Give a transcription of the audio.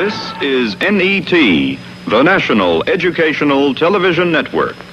This is NET, the National Educational Television Network.